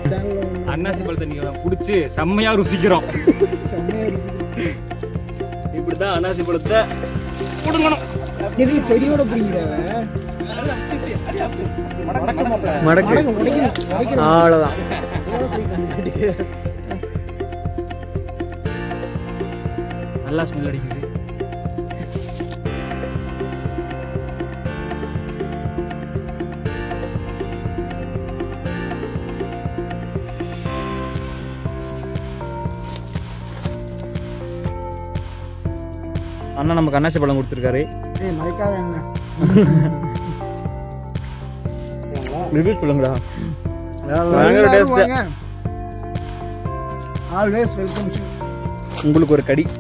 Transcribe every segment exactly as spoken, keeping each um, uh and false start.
அன்னாசி பழத்தை நீங்க குடிச்சு செம்மையா ருசிக்கிறோம். இப்படிதான் அன்னாசி பழத்தை குடுங்கணும். செடியோட பிடிக்கிறவ அவ்வளவுதான். நல்லா ஸ்மெல் அடிக்குது. அண்ணா நமக்கு அன்னாசி பழம் கொடுத்துருக்காரு. ரிவ்யூஸ் சொல்லுங்கடா. Always welcome. உங்களுக்கு ஒரு கடி.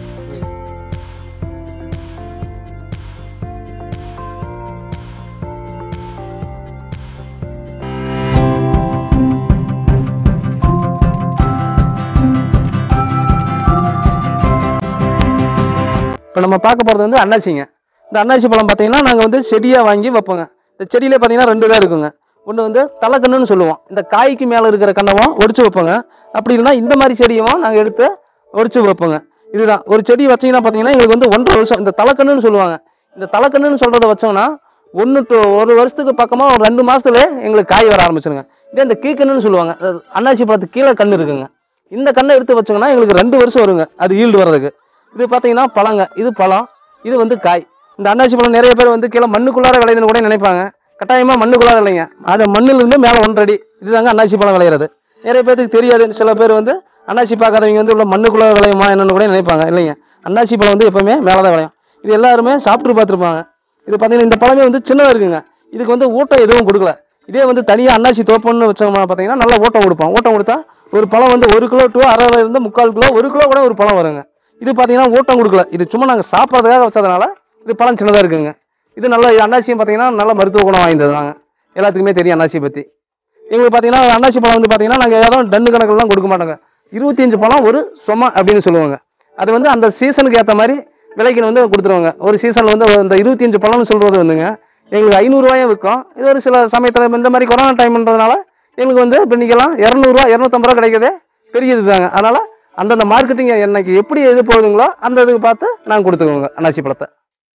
இப்போ நம்ம பார்க்க போகிறது வந்து அன்னாசிங்க. இந்த அன்னாசி பழம் பார்த்தீங்கன்னா நாங்கள் வந்து செடியாக வாங்கி வைப்போங்க. இந்த செடியிலே பார்த்தீங்கன்னா ரெண்டு தான் இருக்குங்க. ஒன்று வந்து தலைக்கண்ணுன்னு சொல்லுவோம். இந்த காய்க்கு மேலே இருக்கிற கண்ணவும் ஒடிச்சு வைப்போங்க. அப்படி இல்லைன்னா இந்த மாதிரி செடியும் நாங்கள் எடுத்து ஒடிச்சு வைப்போங்க. இதுதான் ஒரு செடி வச்சிங்கன்னா பார்த்தீங்கன்னா எங்களுக்கு வந்து ஒன்றரை வருஷம் இந்த தலைக்கண்ணுன்னு சொல்லுவாங்க. இந்த தலைக்கண்ணுன்னு சொல்கிறத வச்சோம்னா ஒன்று டு ஒரு வருஷத்துக்கு பக்கமாக ஒரு ரெண்டு மாதத்துல எங்களுக்கு காய் வர ஆரம்பிச்சிருங்க. இதே இந்த கீக்கண்ணுன்னு சொல்லுவாங்க. அன்னாசி பழத்துக்கு கீழே கண்ணு இருக்குங்க. இந்த கண்ணை எடுத்து வச்சோங்கன்னா எங்களுக்கு ரெண்டு வருஷம் வருங்க அது ஈல்டு வர்றதுக்கு. இது பார்த்தீங்கன்னா பழங்க, இது பழம், இது வந்து காய். இந்த அன்னாசி பழம் நிறைய பேர் வந்து கீழே மண்ணுக்குள்ளார விளையுதுன்னு கூட நினைப்பாங்க. கட்டாயமாக மண்ணுக்குள்ளார இல்லைங்க. அது மண்ணிலிருந்து மேலே ஒன்றடி இதுதாங்க அன்னாசி பழம் விளையிறது. நிறைய பேருக்கு தெரியாது. சில பேர் வந்து அன்னாசி பார்க்காதவங்க வந்து உள்ள மண்ணுக்குள்ளார விளையுமா என்னன்னு கூட நினைப்பாங்க. இல்லைங்க, அன்னாசி பழம் வந்து எப்பவுமே மேலே தான் விளையும். இது எல்லாருமே சாப்பிட்டு பார்த்துருப்பாங்க. இது பார்த்தீங்கன்னா இந்த பழமே வந்து சின்னதாக இருக்குங்க. இதுக்கு வந்து ஊட்டம் எதுவும் கொடுக்கல. இதே வந்து தனியாக அன்னாசி தோப்பம்னு வச்சோம்னா பார்த்தீங்கன்னா நல்லா ஊட்டம் கொடுப்போம். ஊட்டம் கொடுத்தா ஒரு பழம் வந்து ஒரு கிலோ டூ அரை இருந்து முக்கால் கிலோ ஒரு கிலோ கூட ஒரு பழம் வருங்க. இது பார்த்தீங்கன்னா ஊட்டம் கொடுக்கல. இது சும்மா நாங்கள் சாப்பிட்றதுக்காக வச்சதுனால இது பழம் சின்னதாக இருக்குங்க. இது நல்ல அன்னாசியும் பார்த்தீங்கன்னா நல்ல மருத்துவ குணம் வாய்ந்தது தாங்க. எல்லாத்துக்குமே தெரியும் அன்னாசி பற்றி. எங்களுக்கு பார்த்தீங்கன்னா அன்னாசி பழம் வந்து பார்த்தீங்கன்னா நாங்கள் ஏதோ டன்னு கணக்கில்லாம் கொடுக்க மாட்டோங்க. இருபத்தி அஞ்சு பழம் ஒரு சொம அப்படின்னு சொல்லுவாங்க. அது வந்து அந்த சீசனுக்கு ஏற்ற மாதிரி விலைக்கு வந்து கொடுத்துருவாங்க. ஒரு சீசனில் வந்து இந்த இருபத்தி அஞ்சு பழம்னு சொல்கிறது வந்துங்க எங்களுக்கு ஐநூறுரூவாயும் விற்கும். இது ஒரு சில சமயத்தில் இந்த மாதிரி கொரோனா டைம்ன்றதுனால எங்களுக்கு வந்து இப்போ இன்றைக்கெல்லாம் இரநூறுவா இரநூத்தம்பது ரூபா கிடைக்கிறதே பெரிய இதுதாங்க. அதனால் அந்தந்த மார்க்கெட்டிங் என்னைக்கு எப்படி எது போகுதுங்களோ அந்த இதுக்கு பார்த்து நாங்கள் கொடுத்துக்கோங்க அன்னாசி பழத்தை.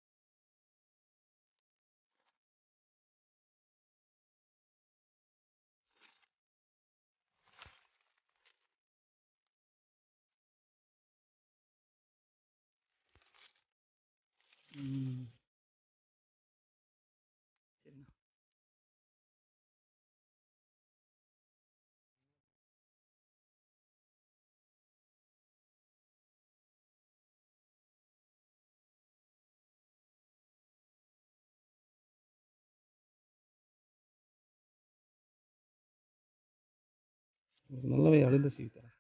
நல்லாவே அழுந்த சீவி தரேன்.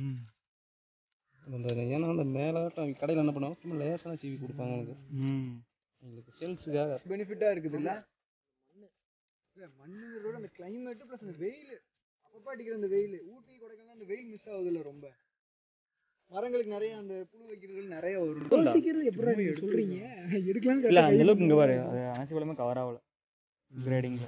அந்த ஏன்னா அந்த மேலாட்டம் கடையில் என்ன பண்ணுவாங்க சும்மா லேசான சீவி கொடுப்பாங்க. எனக்கு எங்களுக்கு சேல்ஸுக்காக பெனிஃபிட்டாக இருக்குது இல்லை மண்ணுங்களோட அந்த கிளைமேட்டு ப்ளஸ் அந்த வெயில் அப்பப்போ அடிக்கிற அந்த வெயில் ஊட்டி கொடைக்கானல் அந்த வெயில் மிஸ் ஆகுது இல்லை. ரொம்ப மரங்களுக்கு நிறைய அந்த புழு வைக்கிறது நிறைய வரும். யோசிக்கிறது எப்படி சொல்கிறீங்க எடுக்கலாம் இல்லை அந்த அளவுக்கு இங்கே பாரு அது அன்னாசி பழமே கவர் ஆகலை கிரேடிங்கில்.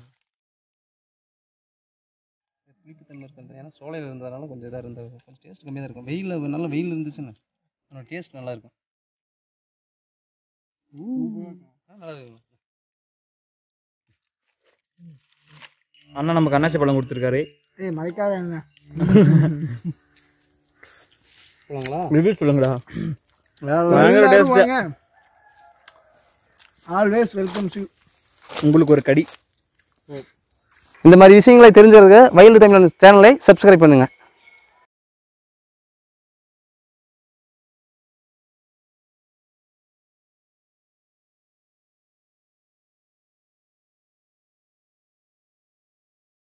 புளிப்புத்தன்மை இருக்கிறது ஏன்னா சோலையில் இருந்ததுனால கொஞ்சம் இதாக இருந்தது. கொஞ்சம் டேஸ்ட் கம்மியாக தான் இருக்கும். வெயிலில் நல்லா வெயில் இருந்துச்சுன்னா அதோட டேஸ்ட் நல்லா இருக்கும். நல்லா இருக்கும். அண்ணா நமக்கு அன்னாசி பழம் கொடுத்துருக்காரு. ஏய் மறைக்காத என்ன சொல்லுங்களா ரிவ்யூஸ் சொல்லுங்கடா. Always welcome to. உங்களுக்கு ஒரு கடி. இந்த மாதிரி விஷயங்களை தெரிஞ்சதுக்கு வைல்டு தமிழ் சேனலை சப்ஸ்கிரைப் பண்ணுங்கள்.